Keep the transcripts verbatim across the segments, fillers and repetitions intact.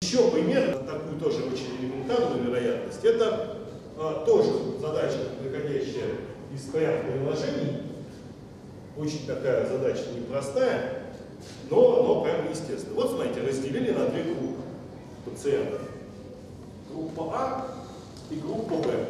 Еще пример, такую тоже очень элементарную вероятность, это а, тоже задача, приходящая из порядка приложений. Очень такая задача непростая, но, но прям естественно. Вот смотрите, разделили на две группы пациентов. Группа А и группа Б.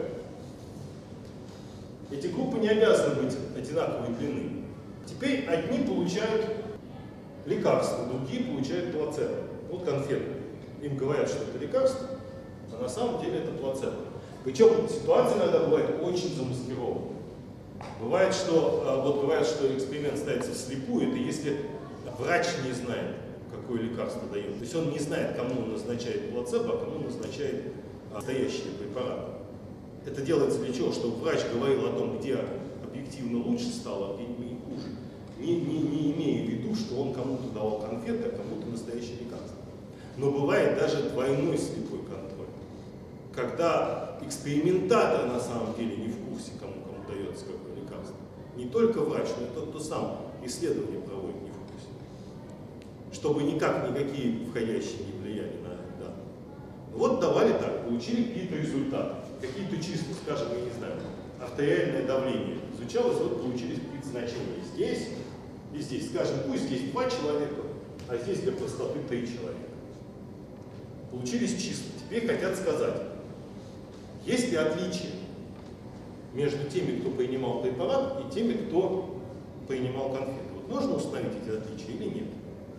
Эти группы не обязаны быть одинаковой длины. Теперь одни получают лекарства, другие получают плацебо. Вот конфеты. Им говорят, что это лекарство, а на самом деле это плацебо. Причем ситуация иногда бывает очень замаскирована. Бывает, что, вот говорят, что эксперимент ставится вслепую, это если врач не знает, какое лекарство дает. То есть он не знает, кому он назначает плацебо, а кому он назначает настоящие препараты. Это делается для чего? Чтобы врач говорил о том, где объективно лучше стало, а где не хуже. Не, не, не имея в виду, что он кому-то давал конфеты, а кому-то настоящее лекарство. Но бывает даже двойной слепой контроль. Когда экспериментатор на самом деле не в курсе, кому, кому дается какое лекарство. Не только врач, но и тот, кто сам исследование проводит, не в курсе. Чтобы никак никакие входящие не влияли на данные. Вот давали так, получили какие-то результаты. Какие-то числа, скажем, я не знаю, артериальное давление изучалось, вот получились какие-то значения здесь и здесь. Скажем, пусть здесь два человека, а здесь для простоты три человека. Получились числа. Теперь хотят сказать, есть ли отличие между теми, кто принимал препарат, и теми, кто принимал конфеты. Вот можно установить эти отличия или нет?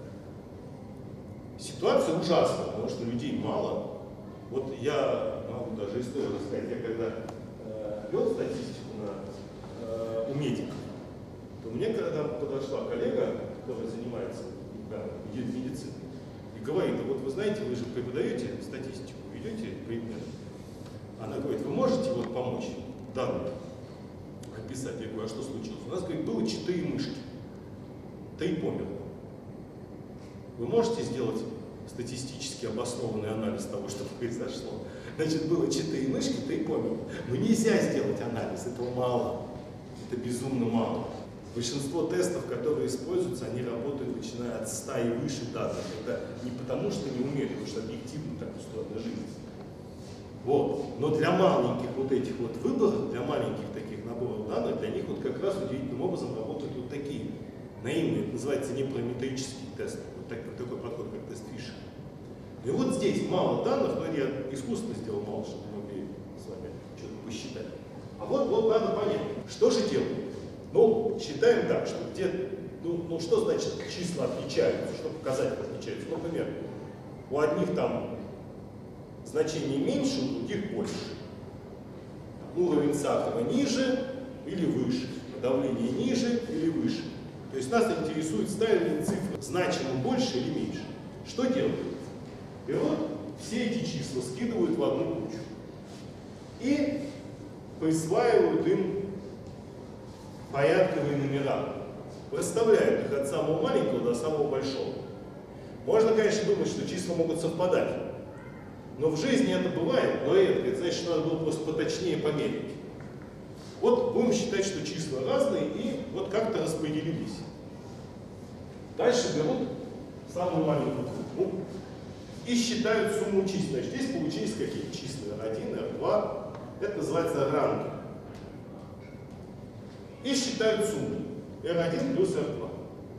Ситуация ужасная, потому что людей мало. Вот я могу даже историю рассказать. Я когда э, вел статистику на, э, у медиков, то мне когда подошла коллега, которая занимается да, медициной, и говорит, а вот вы знаете, вы же преподаете статистику, ведете предмет. Она говорит, вы можете вот помочь данные описать? Я говорю, а что случилось? У нас, говорит, было четыре мышки, три померло. Вы можете сделать статистически обоснованный анализ того, что произошло? Значит, было четыре мышки, три померло. Но нельзя сделать анализ, этого мало. Это безумно мало. Большинство тестов, которые используются, они работают начиная от ста и выше данных. Это не потому, что не умеют, потому что объективно так устроена жизнь. Вот. Но для маленьких вот этих вот выборов, для маленьких таких наборов данных, для них вот как раз удивительным образом работают вот такие наивные, это называется непараметрические тесты. Вот такой, такой подход, как тест Фишера. И вот здесь мало данных, но я искусственно сделал мало, чтобы мы могли с вами что-то посчитать. А вот, вот надо понять, что же делать. Ну, считаем так, что где, ну, ну что значит числа отличаются, что показатели отличаются. Например, у одних там значение меньше, у других больше. Уровень сахара ниже или выше, давление ниже или выше. То есть нас интересует, ставили цифры значимо больше или меньше. Что делают? Берут все эти числа, скидывают в одну кучу и присваивают им порядковые номера. Расставляют их от самого маленького до самого большого. Можно, конечно, думать, что числа могут совпадать. Но в жизни это бывает, но редко. Это значит, что надо было просто поточнее померить. Вот будем считать, что числа разные и вот как-то распределились. Дальше берут самую маленькую группу и считают сумму чисел. Значит, здесь получились какие числа? эр один, эр два. Это называется ранг. И считают сумму. эр один плюс эр два.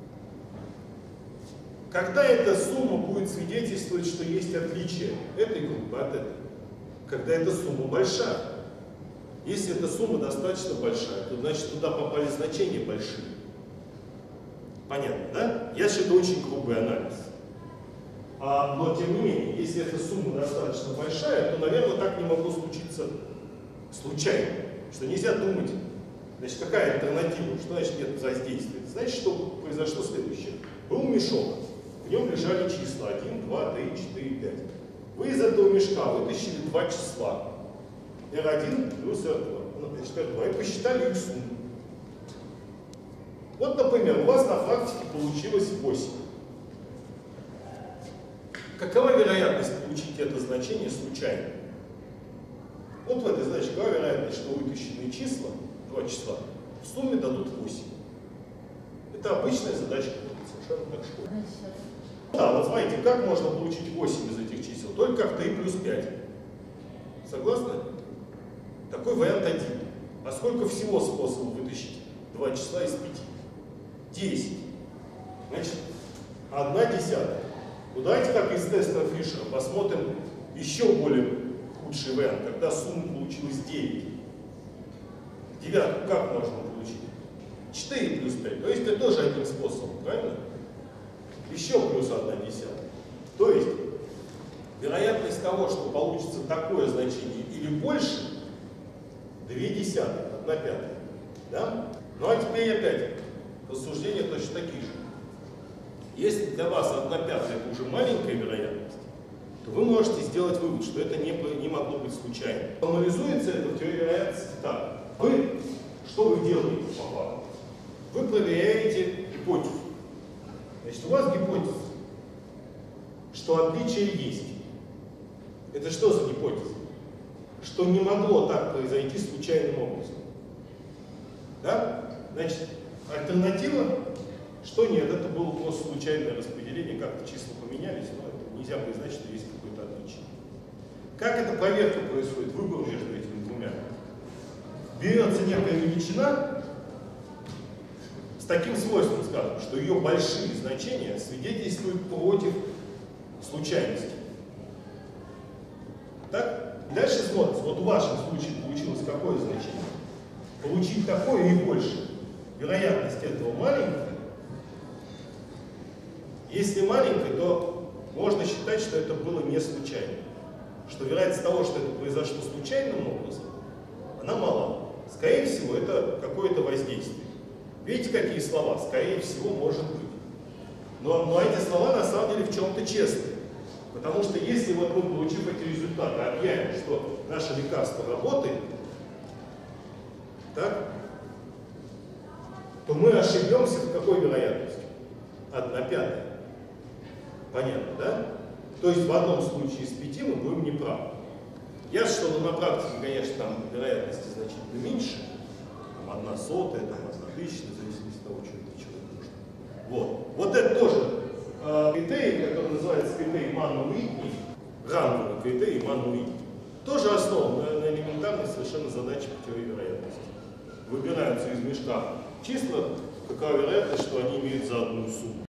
Когда эта сумма будет свидетельствовать, что есть отличие этой группы от этой? Когда эта сумма большая. Если эта сумма достаточно большая, то значит туда попали значения большие. Понятно, да? Я считаю, это очень грубый анализ. А, но тем не менее, если эта сумма достаточно большая, то, наверное, так не могло случиться случайно. Что нельзя думать, значит, какая альтернатива, что значит нет воздействия. Значит, что произошло следующее. Был мешок, в нем лежали числа один, два, три, четыре, пять. Вы из этого мешка вытащили два числа. эр один плюс эр два. Ну, значит, эр два. И посчитали их сумму. Вот, например, у вас на практике получилось восемь. Какова вероятность получить это значение случайно? Вот в этой задаче какова вероятность, что вытащенные числа, два числа, в сумме дадут восемь. Это обычная задача, совершенно как школа. Да, вот смотрите, как можно получить восемь из этих чисел? только как три плюс пять. Согласны? Такой вариант один. А сколько всего способов вытащить два числа из пяти? десять. Значит, одна десятая. Ну давайте как из теста Фишера посмотрим еще более худший вариант, когда сумма получилась девять. Девятку как можно получить? четыре плюс пять. То есть это тоже одним способом, правильно? Еще плюс одна десятая. То есть вероятность того, что получится такое значение или больше, две десятых, одна пятая. Да? Ну а теперь опять рассуждения точно такие же. Если для вас одна пятая это уже маленькая вероятность, то вы можете сделать вывод, что это не, не могло быть случайно. Анализуется это в теории вероятности так. Вы, что вы делаете по факту? Вы проверяете гипотезу. Значит, у вас гипотеза, что отличие есть. Это что за гипотеза? Что не могло так произойти случайным образом. Да? Значит, альтернатива, что нет, это было просто случайное распределение, как-то числа поменялись, но это нельзя признать, что есть какое-то отличие. Как эта проверка происходит, выбор между этими двумя? Берется некая величина с таким свойством, скажем, что ее большие значения свидетельствуют против случайности. Так? Дальше смотрится, вот в вашем случае получилось какое значение? Получить такое и больше. Вероятность этого маленькая. Если маленькая, то можно считать, что это было не случайно. Что вероятность того, что это произошло случайным образом, она мала. Скорее всего, это какое-то воздействие. Видите, какие слова? Скорее всего, может быть. Но, но эти слова на самом деле в чем-то честные. Потому что если вот мы, получив эти результаты, объявим, что наше лекарство работает, так, то мы ошибемся в какой вероятности? Одна пятая. Понятно, да? То есть в одном случае из пяти мы будем неправы. Ясно, что на практике, конечно, там вероятности значительно меньше. Там одна сотая, там одна тысячная, в зависимости от того, что это человек нужно. Вот. Вот это тоже э, критерий, который называется критерий Манна-Уитни, ранговый критерий Манна-Уитни. Тоже основан на, на элементарной совершенно задаче по теории вероятности. Выбираются из мешка числа, какова вероятность, что они имеют заданную сумму.